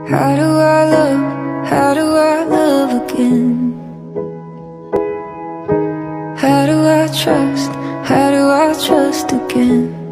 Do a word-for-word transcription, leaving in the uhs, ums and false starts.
How do I love, how do I love again? How do I trust, how do I trust again?